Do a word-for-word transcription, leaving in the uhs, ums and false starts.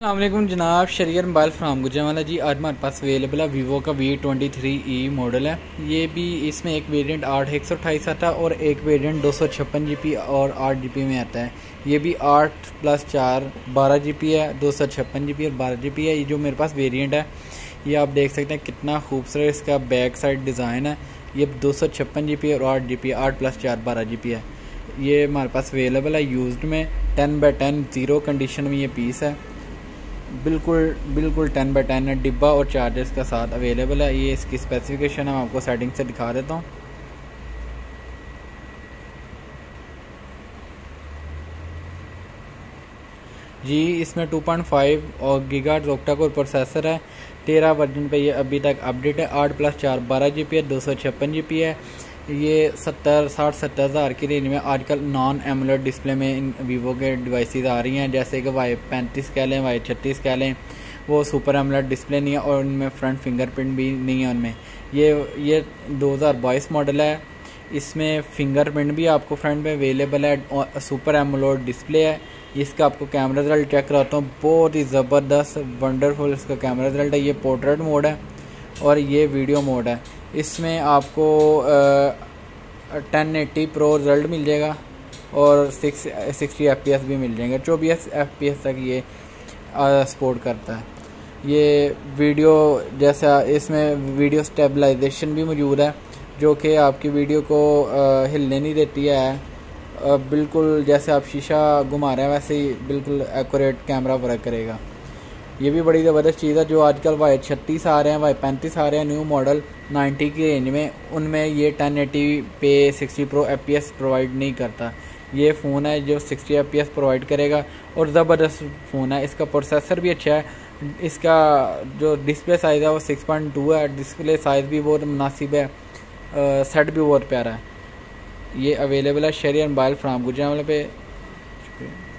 अस्सलामुअलैकुम जनाब, शरीर मोबाइल फ्राम गुजरावाला जी। आज हमारे पास अवेलेबल है वीवो का V twenty three E model है। ये भी इसमें एक वेरिएंट आठ एक सौ अट्ठाईस आता है और एक वेरिएंट दो सौ छप्पन जी पी और आठ जी पी में आता है। ये भी आठ प्लस चार बारह जी पी है, दो सौ छप्पन जी पी और बारह जी पी है। ये जो मेरे पास वेरिएंट है ये आप देख सकते हैं कितना खूबसूरत इसका बैक साइड डिज़ाइन है। ये दो सौ छप्पन जी पी और आठ जी पी आठ प्लस चार बारह जी पी है। ये हमारे पास अवेलेबल है यूज्ड में। Ten by ten zero condition में ये पीस है। बिल्कुल बिल्कुल टेन बाई टेन है, डिब्बा और चार्जर्स का साथ अवेलेबल है। ये इसकी स्पेसिफिकेशन है, मैं आपको सेटिंग से दिखा देता हूँ। जी इसमें टू पॉइंट फाइव और गीगाहर्ट्ज़ ऑक्टा कोर प्रोसेसर है। तेरह वर्जन पे ये अभी तक अपडेट है। आठ प्लस चार बारह जी पी है, दो सौ छप्पन जी पी है। ये सत्तर साठ सत्तर हज़ार की रेंज में आजकल नॉन एमुलेट डिस्प्ले में इन वीवो के डिवाइसेस आ रही हैं, जैसे कि वाई पैंतीस कह लें, वाई छत्तीस कह लें। वो सुपर एमुलेट डिस्प्ले नहीं है और उनमें फ्रंट फिंगरप्रिंट भी नहीं है उनमें। ये ये दो हज़ार बाईस मॉडल है। इसमें फिंगरप्रिंट भी आपको फ्रंट में अवेलेबल है और सुपर एमुलेट डिस्प्ले है। इसका आपको कैमरा रिजल्ट चेक कराता हूँ, बहुत ही ज़बरदस्त वंडरफुल इसका कैमरा रिजल्ट है। ये पोर्ट्रेट मोड है और ये वीडियो मोड है। इसमें आपको टेन एटी प्रो रिजल्ट मिल जाएगा और six sixty F P S भी मिल जाएंगे। चौबीस एफ पी एस तक ये सपोर्ट करता है। ये वीडियो जैसा इसमें वीडियो स्टेबलाइजेशन भी मौजूद है, जो कि आपकी वीडियो को आ, हिलने नहीं देती है। आ, बिल्कुल जैसे आप शीशा घुमा रहे हैं वैसे ही बिल्कुल एक्यूरेट कैमरा वर्क करेगा। ये भी बड़ी ज़बरदस्त चीज़ है। जो आजकल वाई छत्तीस आ रहे हैं, वाई पैंतीस आ रहे हैं न्यू मॉडल नाइन्टी की रेंज में, उनमें ये टेन एटी पे sixty pro F P S provide नहीं करता। ये फ़ोन है जो sixty F P S provide करेगा और ज़बरदस्त फ़ोन है। इसका प्रोसेसर भी अच्छा है। इसका जो डिस्प्ले साइज़ है वो सिक्स पॉइंट टू है। डिस्प्ले साइज़ भी बहुत मुनासिब है। सेट भी बहुत प्यारा है। ये अवेलेबल है शरीर मोबाइल फ्राम गुजरावाला पे। शुक्रिया।